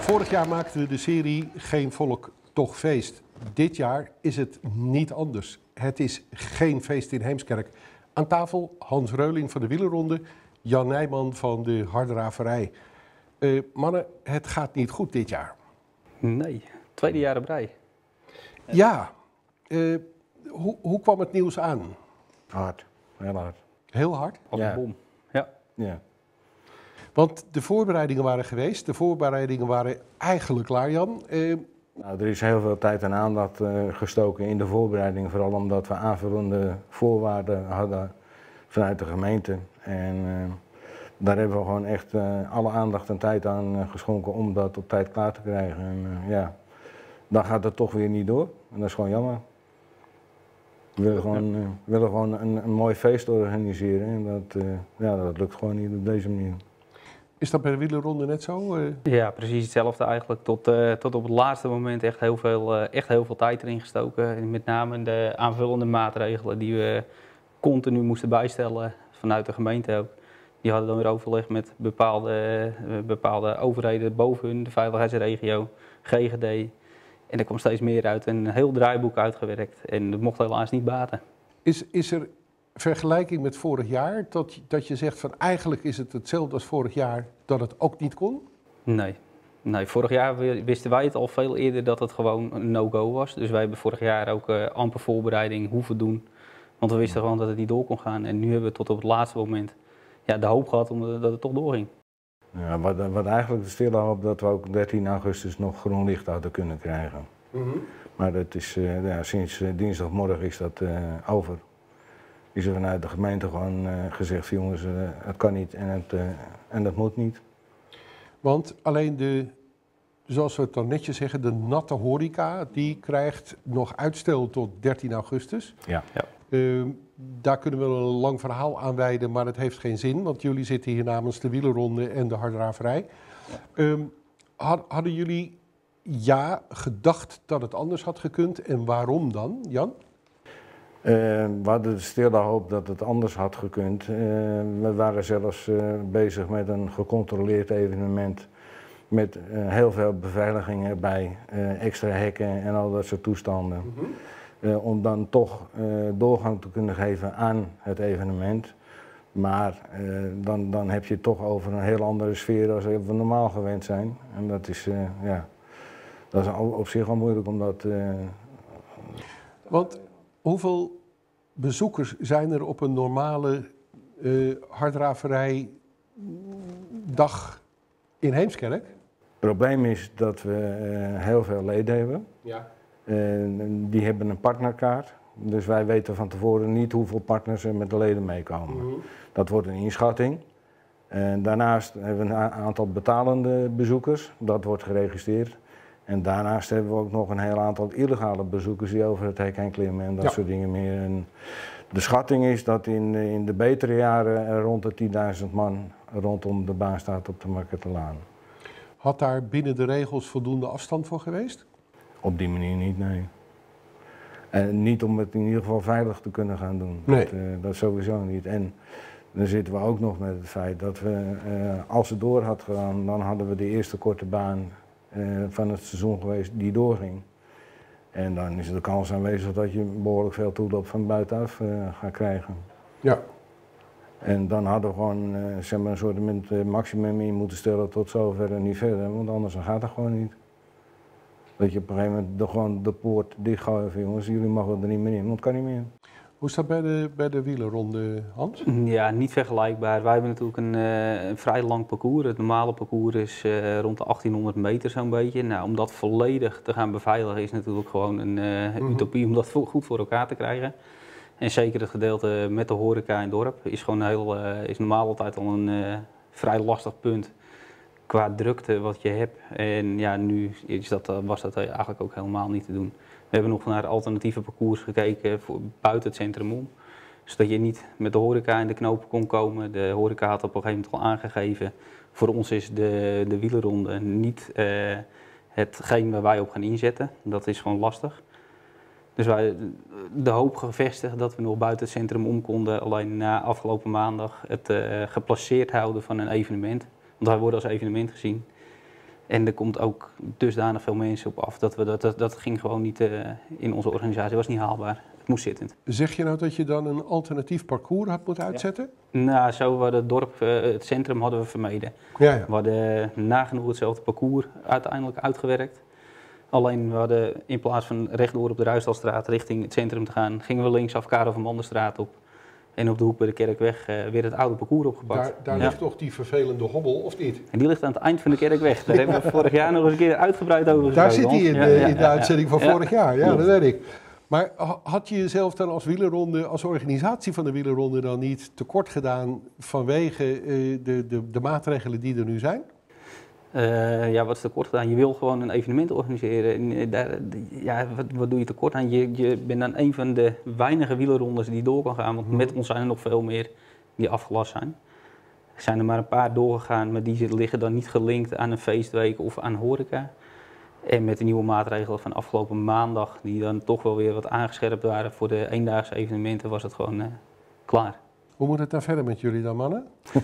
Vorig jaar maakten we de serie Geen Volk, Toch Feest. Dit jaar is het niet anders. Het is geen feest in Heemskerk. Aan tafel Hans Reuling van de Wielerronde, Jan Nijman van de Hardraverij. Mannen, het gaat niet goed dit jaar. Nee, tweede jaar op rij. Ja, hoe kwam het nieuws aan? Hard, heel hard. Heel hard? Als een bom. Ja. Ja. Want de voorbereidingen waren geweest. De voorbereidingen waren eigenlijk klaar, Jan. Nou, er is heel veel tijd en aandacht gestoken in de voorbereiding. Vooral omdat we aanvullende voorwaarden hadden vanuit de gemeente. En daar hebben we gewoon echt alle aandacht en tijd aan geschonken om dat op tijd klaar te krijgen. En ja, dan gaat het toch weer niet door. En dat is gewoon jammer. We willen gewoon een mooi feest organiseren. En dat lukt gewoon niet op deze manier. Is dat bij de Wielerronde net zo? Ja, precies hetzelfde eigenlijk. Tot op het laatste moment echt heel veel tijd erin gestoken. En met name de aanvullende maatregelen die we continu moesten bijstellen vanuit de gemeente ook. Die hadden dan weer overleg met bepaalde overheden boven hun, de veiligheidsregio, GGD. En er kwam steeds meer uit, een heel draaiboek uitgewerkt. En dat mocht helaas niet baten. Is er vergelijking met vorig jaar, dat je zegt van eigenlijk is het hetzelfde als vorig jaar, dat het ook niet kon? Nee, vorig jaar wisten wij het al veel eerder dat het gewoon een no-go was. Dus wij hebben vorig jaar ook amper voorbereiding hoeven doen. Want we wisten gewoon dat het niet door kon gaan. En nu hebben we tot op het laatste moment de hoop gehad dat het toch doorging. Ja, wat eigenlijk de stille hoop dat we ook 13 augustus nog groen licht hadden kunnen krijgen. Maar dat is, sinds dinsdagmorgen is dat over. Is er vanuit de gemeente gewoon gezegd, jongens, het kan niet en dat moet niet. Want alleen zoals we het dan netjes zeggen, de natte horeca, die krijgt nog uitstel tot 13 augustus. Ja. Daar kunnen we een lang verhaal aan wijden, maar het heeft geen zin, want jullie zitten hier namens de Wielerronde en de Hardraverij. Ja. Hadden jullie gedacht dat het anders had gekund en waarom dan, Jan? We hadden de stille hoop dat het anders had gekund. We waren zelfs bezig met een gecontroleerd evenement met heel veel beveiliging erbij, extra hekken en al dat soort toestanden. Om dan toch doorgang te kunnen geven aan het evenement. Maar dan heb je het toch over een heel andere sfeer dan we normaal gewend zijn. En dat is, dat is op zich al moeilijk om dat... Want hoeveel bezoekers zijn er op een normale Hardraverij dag in Heemskerk? Het probleem is dat we heel veel leden hebben. Ja. Die hebben een partnerkaart. Dus wij weten van tevoren niet hoeveel partners er met de leden meekomen. Dat wordt een inschatting. Daarnaast hebben we een aantal betalende bezoekers. Dat wordt geregistreerd. En daarnaast hebben we ook nog een heel aantal illegale bezoekers die over het hek heen klimmen en dat soort dingen meer. En de schatting is dat in de betere jaren er rond de 10.000 man rondom de baan staat op de Marketelaan. Had daar binnen de regels voldoende afstand voor geweest? Op die manier niet, nee. En niet om het in ieder geval veilig te kunnen gaan doen. Nee. Dat sowieso niet. En dan zitten we ook nog met het feit dat we, als het door had gedaan, dan hadden we de eerste korte baan van het seizoen geweest die doorging. En dan is de kans aanwezig dat je behoorlijk veel toeloop van buitenaf gaat krijgen. Ja. En dan hadden we gewoon zeg maar een soort maximum in moeten stellen tot zover en niet verder, want anders gaat het gewoon niet. Dat je op een gegeven moment gewoon de poort dichtgooit van jongens, jullie mogen er niet meer in, want het kan niet meer. Hoe is dat bij de Wielerronde, Hans? Ja, niet vergelijkbaar. Wij hebben natuurlijk een vrij lang parcours. Het normale parcours is rond de 1800 meter zo'n beetje. Nou, om dat volledig te gaan beveiligen is natuurlijk gewoon een utopie om dat goed voor elkaar te krijgen. En zeker het gedeelte met de horeca in het dorp is gewoon is normaal altijd al een vrij lastig punt qua drukte wat je hebt. En ja, nu was dat eigenlijk ook helemaal niet te doen. We hebben nog naar alternatieve parcours gekeken buiten het centrum om. Zodat je niet met de horeca in de knopen kon komen. De horeca had op een gegeven moment al aangegeven. Voor ons is de wielerronde niet hetgeen waar wij op gaan inzetten. Dat is gewoon lastig. Dus wij de hoop gevestigd dat we nog buiten het centrum om konden. Alleen na afgelopen maandag het geplaceerd houden van een evenement. Want wij worden als evenement gezien. En er komt ook dusdanig veel mensen op af dat ging gewoon niet in onze organisatie. Het was niet haalbaar. Het moest zittend. Zeg je nou dat je dan een alternatief parcours had moeten uitzetten? Nou, zo we het dorp, het centrum hadden we vermeden. Ja. We hadden nagenoeg hetzelfde parcours uiteindelijk uitgewerkt. Alleen we hadden in plaats van rechtdoor op de Ruisdalstraat richting het centrum te gaan, gingen we linksaf Karel van Mandenstraat op. En op de hoek bij de Kerkweg weer het oude parcours opgepakt. Daar ligt toch die vervelende hobbel, of niet? En die ligt aan het eind van de Kerkweg. Daar hebben we vorig jaar nog eens een keer uitgebreid over gesproken. Daar zit hij in de uitzending van vorig jaar, ja, dat weet ik. Maar had je jezelf dan als wielerronde, als organisatie van de wielerronde dan niet tekort gedaan vanwege de maatregelen die er nu zijn? Wat is tekort gedaan? Je wil gewoon een evenement organiseren. Wat doe je tekort aan? Je bent dan een van de weinige wielerrondes die door kan gaan. Want met ons zijn er nog veel meer die afgelast zijn. Er zijn er maar een paar doorgegaan, maar die liggen dan niet gelinkt aan een feestweek of aan horeca. En met de nieuwe maatregelen van afgelopen maandag, die dan toch wel weer wat aangescherpt waren voor de eendaagse evenementen, was het gewoon klaar. Hoe moet het dan verder met jullie dan, mannen?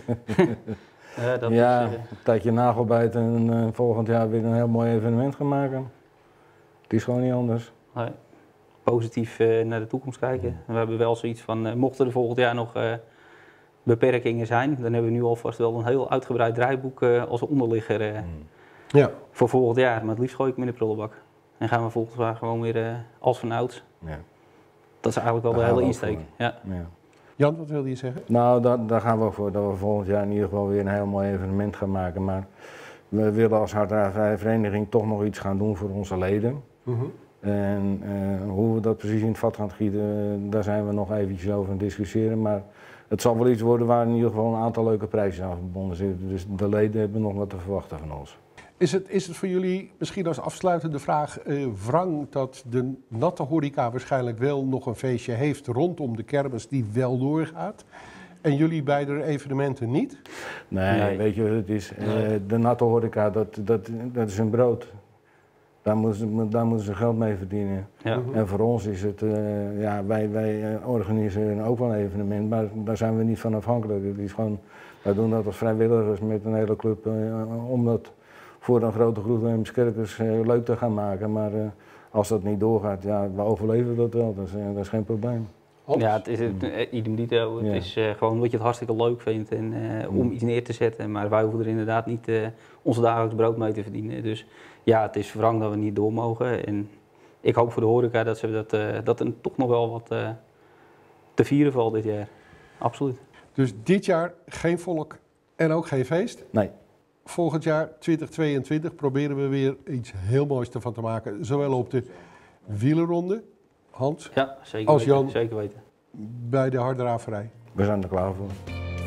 Een tijdje nagelbijten en volgend jaar weer een heel mooi evenement gaan maken. Het is gewoon niet anders. Nee. Positief naar de toekomst kijken. We hebben wel zoiets van, mochten er volgend jaar nog beperkingen zijn, dan hebben we nu alvast wel een heel uitgebreid draaiboek als onderligger voor volgend jaar. Maar het liefst gooi ik hem in de prullenbak. En gaan we volgend jaar gewoon weer als vanouds. Ja. Dat is eigenlijk wel de hele insteek. Ja. Jan, wat wilde je zeggen? Nou, daar gaan we voor, dat we volgend jaar in ieder geval weer een heel mooi evenement gaan maken. Maar we willen als Harddraverij Vereniging toch nog iets gaan doen voor onze leden. En hoe we dat precies in het vat gaan gieten, daar zijn we nog eventjes over aan het discussiëren. Maar het zal wel iets worden waar in ieder geval een aantal leuke prijzen aan verbonden zitten. Dus de leden hebben nog wat te verwachten van ons. Is het voor jullie misschien als afsluitende vraag wrang dat de natte horeca waarschijnlijk wel nog een feestje heeft rondom de kermis die wel doorgaat en jullie beide evenementen niet? Nee, weet je wat het is? De natte horeca, dat is een brood. Daar moeten ze geld mee verdienen. Ja. En voor ons is het, wij organiseren ook wel een evenement, maar daar zijn we niet van afhankelijk. Het is gewoon, wij doen dat als vrijwilligers met een hele club om dat voor een grote groep Heemskerkers leuk te gaan maken. Maar als dat niet doorgaat, we overleven dat wel. Dat is geen probleem. Ja, het is idem dito. Het is gewoon wat je het hartstikke leuk vindt om iets neer te zetten. Maar wij hoeven er inderdaad niet ons dagelijks brood mee te verdienen. Dus ja, het is wrang dat we niet door mogen. En ik hoop voor de horeca dat er toch nog wel wat te vieren valt dit jaar. Absoluut. Dus dit jaar geen volk en ook geen feest? Nee. Volgend jaar 2022 proberen we weer iets heel moois ervan te maken. Zowel op de wielerronde, Hans, ja, zeker als weten, Jan zeker weten. Bij de harddraverij. We zijn er klaar voor.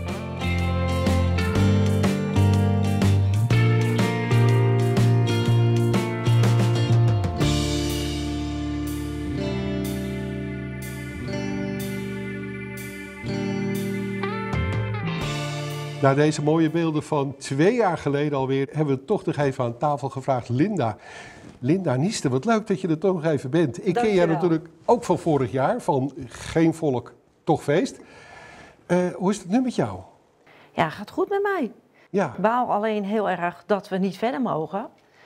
Na deze mooie beelden van 2 jaar geleden alweer, hebben we toch nog even aan tafel gevraagd. Linda Nieste, wat leuk dat je er toch nog even bent. Ik ken jij natuurlijk ook van vorig jaar, van Geen Volk, Toch Feest. Hoe is het nu met jou? Ja, gaat goed met mij. Ja. Ik baal alleen heel erg dat we niet verder mogen.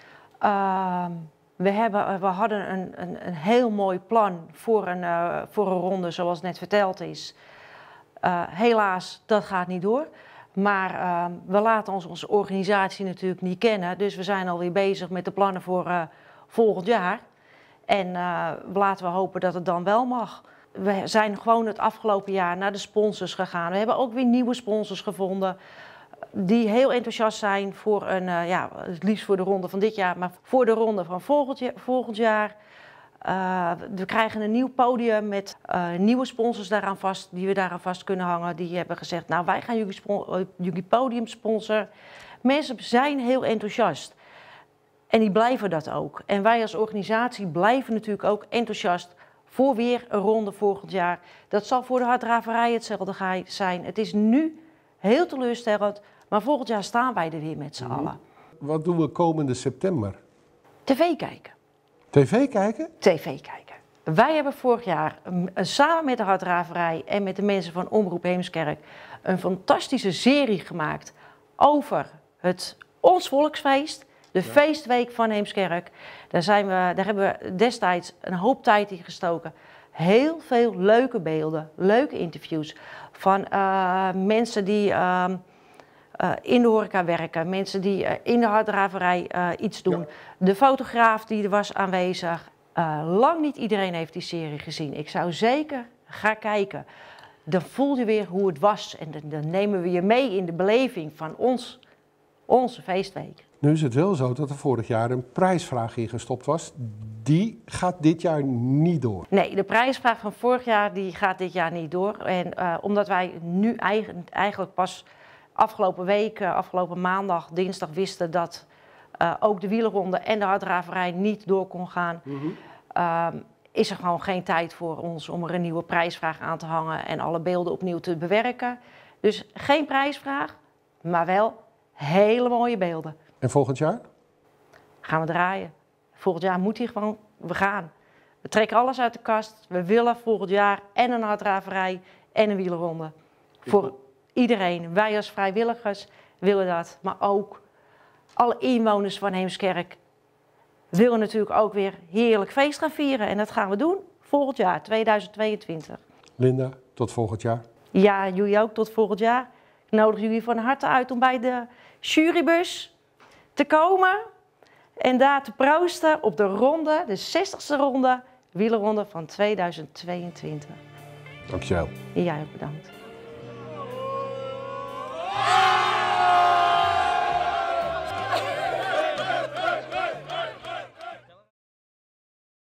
We hadden een heel mooi plan voor een ronde, zoals net verteld is. Helaas, dat gaat niet door. Maar we laten onze organisatie natuurlijk niet kennen. Dus we zijn alweer bezig met de plannen voor volgend jaar. En laten we hopen dat het dan wel mag. We zijn gewoon het afgelopen jaar naar de sponsors gegaan. We hebben ook weer nieuwe sponsors gevonden. Die heel enthousiast zijn voor het liefst voor de ronde van dit jaar. Maar voor de ronde van volgend jaar. We krijgen een nieuw podium met nieuwe sponsors die we daaraan vast kunnen hangen. Die hebben gezegd, nou wij gaan jullie podium sponsoren. Mensen zijn heel enthousiast. En die blijven dat ook. En wij als organisatie blijven natuurlijk ook enthousiast voor weer een ronde volgend jaar. Dat zal voor de harddraverij hetzelfde zijn. Het is nu heel teleurstellend, maar volgend jaar staan wij er weer met z'n allen. Wat doen we komende september? TV kijken. TV kijken? TV kijken. Wij hebben vorig jaar samen met de harddraverij en met de mensen van Omroep Heemskerk een fantastische serie gemaakt over ons volksfeest. De feestweek van Heemskerk, daar hebben we destijds een hoop tijd in gestoken. Heel veel leuke beelden, leuke interviews van mensen die in de horeca werken, mensen die in de harddraverij iets doen. Ja. De fotograaf die er was aanwezig. Lang niet iedereen heeft die serie gezien. Ik zou zeker gaan kijken. Dan voel je weer hoe het was en dan nemen we je mee in de beleving van onze feestweek. Nu is het wel zo dat er vorig jaar een prijsvraag in gestopt was. Die gaat dit jaar niet door. Nee, de prijsvraag van vorig jaar die gaat dit jaar niet door. En omdat wij nu eigenlijk pas afgelopen maandag, dinsdag wisten dat ook de wielerronde en de harddraverij niet door kon gaan, is er gewoon geen tijd voor ons om er een nieuwe prijsvraag aan te hangen en alle beelden opnieuw te bewerken. Dus geen prijsvraag, maar wel hele mooie beelden. En volgend jaar? Gaan we draaien. Volgend jaar moet hij gewoon, we gaan. We trekken alles uit de kast. We willen volgend jaar en een harddraverij en een wielerronde. Voor iedereen. Wij als vrijwilligers willen dat. Maar ook alle inwoners van Heemskerk willen natuurlijk ook weer heerlijk feest gaan vieren. En dat gaan we doen volgend jaar, 2022. Linda, tot volgend jaar. Ja, jullie ook tot volgend jaar. Ik nodig jullie van harte uit om bij de jurybus te komen. En daar te proosten op de ronde, de 60ste ronde, wielerronde van 2022. Dankjewel. Jij ook bedankt.